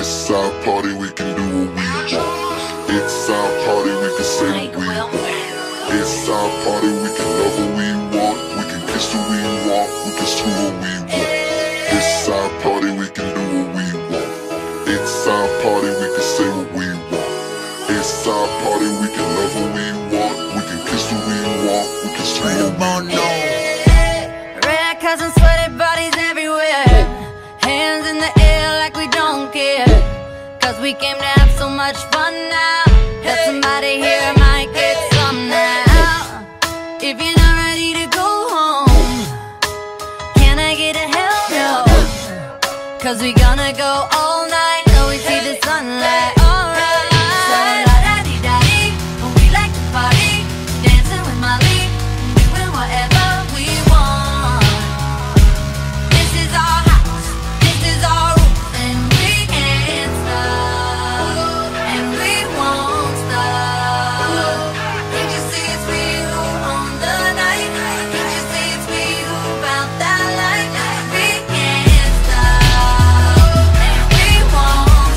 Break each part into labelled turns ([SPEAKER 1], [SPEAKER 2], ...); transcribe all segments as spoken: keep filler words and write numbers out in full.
[SPEAKER 1] It's our party, we can do what we want. It's our party, we can say what we want. It's our party, we can love what we want. We can kiss who we want, we can screw what we want. It's our party, we can do what we want. It's our party, we can say what we want. It's our party, we can love what we want. We can kiss who we want, we can screw what we want.
[SPEAKER 2] Red cousins, sweaty bodies everywhere. Hands in the air like we don't care. Cause we came to have so much fun now. That somebody here might get some now. If you're not ready to go home, can I get a hell no? Cause we gonna go all night till we see the sunlight. Alright. So la-da-dee-da-dee, we like to party, dancing with Miley, doing whatever we want. This is our house, this is our rules, and we can't stop, and we won't stop. Can't you see it's we who own the night? Can't you see it's we who found that light? We can't stop, and we won't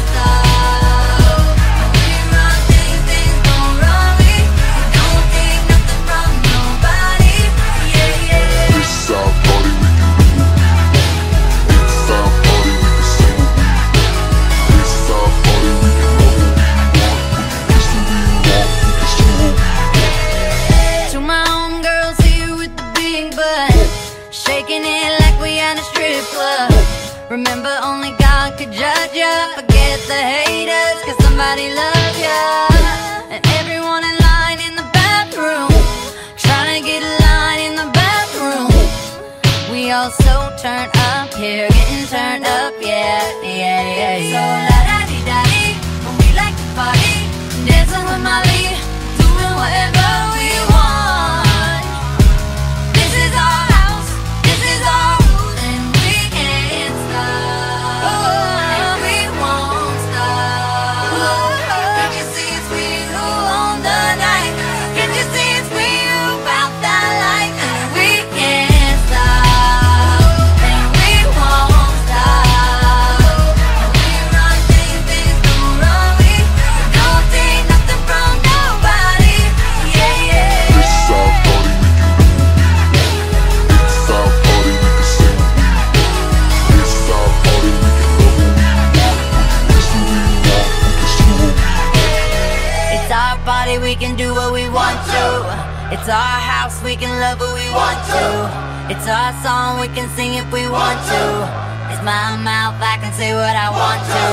[SPEAKER 2] stop. We run things, things don't run me. We don't take nothing from nobody. Yeah, yeah.
[SPEAKER 1] It's our party, we can do what we want. It's our party, we can say what we want. It's our party, we can love what we want. We can kiss who we want, we can screw what we want.
[SPEAKER 2] To my homegirls here with the big butt, shaking it like we at a strip club. Remember, only God could judge ya. Forget the haters, cause somebody loves ya. And everyone in line in the bathroom, trying to get a line in the bathroom. We all so turned up here, getting turned up, yeah, yeah, yeah, yeah. So la-da-dee-da-dee, we like to party, dancing with Miley, doing whatever we want. This is our house, this is our rules, and we can't stop, and we won't stop. Can't you see it's we who own the night? Can't you see it's we who found that light? And we can't stop, and we won't stop. We run things, things don't run me. We don't take nothing from nobody. Yeah, yeah.
[SPEAKER 1] It's our party, we can do what we want. It's our party, we can say what we want. It's our party, we can love what we want. We can kiss who we want, we can screw what we want.
[SPEAKER 2] It's our party, we can do what we want to. It's our house, we can love what we want to. It's our song, we can sing if we want to. It's my mouth, I can say what I want to.